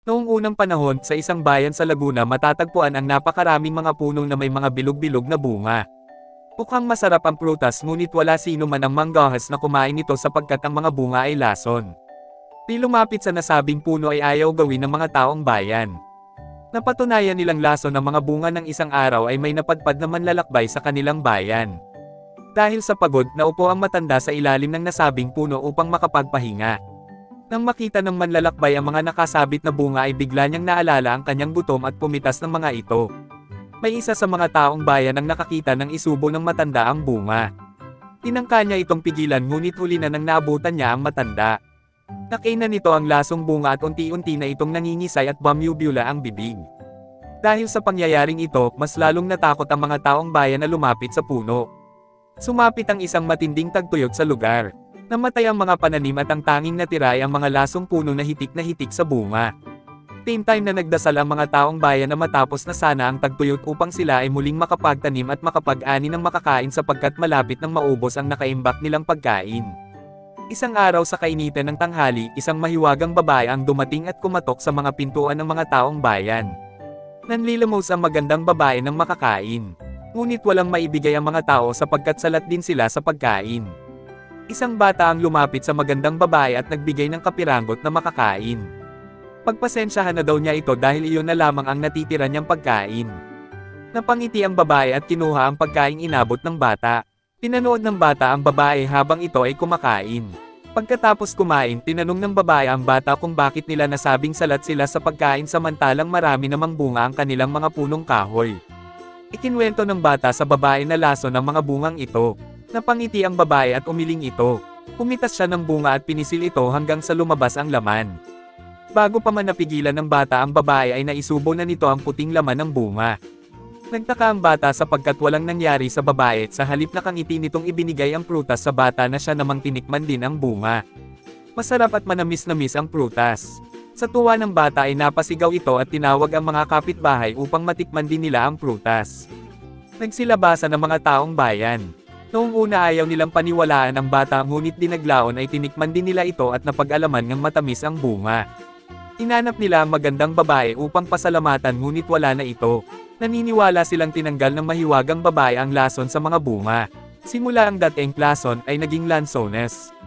Noong unang panahon, sa isang bayan sa Laguna matatagpuan ang napakaraming mga punong na may mga bilog-bilog na bunga. Mukhang masarap ang prutas ngunit wala sino man ang manggahas na kumain nito sapagkat ang mga bunga ay lason. Di lumapit sa nasabing puno ay ayaw gawin ng mga taong bayan. Napatunayan nilang lason ang mga bunga ng isang araw ay may napadpad na manlalakbay sa kanilang bayan. Dahil sa pagod, naupo ang matanda sa ilalim ng nasabing puno upang makapagpahinga. Nang makita ng manlalakbay ang mga nakasabit na bunga ay bigla niyang naalala ang kanyang gutom at pumitas ng mga ito. May isa sa mga taong bayan ang nakakita ng isubo ng matanda ang bunga. Tinangka niya itong pigilan ngunit huli na nang naabutan niya ang matanda. Nakainan nito ang lasong bunga at unti-unti na itong nangingisay at bumubula ang bibig. Dahil sa pangyayaring ito, mas lalong natakot ang mga taong bayan na lumapit sa puno. Sumapit ang isang matinding tagtuyot sa lugar. Namatay ang mga pananim at ang tanging natira ay ang mga lasong puno na hitik sa bunga. Same time na nagdasal ang mga taong bayan na matapos na sana ang tagtuyot upang sila ay muling makapagtanim at makapag-ani ng makakain sapagkat malapit nang maubos ang nakaimbak nilang pagkain. Isang araw sa kainitan ng tanghali, isang mahiwagang babae ang dumating at kumatok sa mga pintuan ng mga taong bayan. Nanlilimos ang magandang babae ng makakain. Ngunit walang maibigay ang mga tao sapagkat salat din sila sa pagkain. Isang bata ang lumapit sa magandang babae at nagbigay ng kapiranggot na makakain. Pagpasensyahan na daw niya ito dahil iyon na lamang ang natitira niyang pagkain. Napangiti ang babae at kinuha ang pagkaing inabot ng bata. Pinanood ng bata ang babae habang ito ay kumakain. Pagkatapos kumain, tinanong ng babae ang bata kung bakit nila nasabing salat sila sa pagkain samantalang marami namang bunga ang kanilang mga punong kahoy. Ikinwento ng bata sa babae na lason ang mga bungang ito. Napangiti ang babae at umiling ito. Pumitas siya ng bunga at pinisil ito hanggang sa lumabas ang laman. Bago pa man napigilan ng bata ang babae ay naisubo na nito ang puting laman ng bunga. Nagtaka ang bata sapagkat walang nangyari sa babae sa halip na kangiti nitong ibinigay ang prutas sa bata na siya namang tinikman din ang bunga. Masarap at manamis-namis ang prutas. Sa tuwa ng bata ay napasigaw ito at tinawag ang mga kapitbahay upang matikman din nila ang prutas. Nagsilabasan ang mga taong bayan. Noong una ayaw nilang paniwalaan ang bata ngunit dinaglaon ay tinikman din nila ito at napag-alaman ngang matamis ang bunga. Inanap nila ang magandang babae upang pasalamatan ngunit wala na ito. Naniniwala silang tinanggal ng mahiwagang babae ang lason sa mga bunga. Simula ang dating lason ay naging lansones.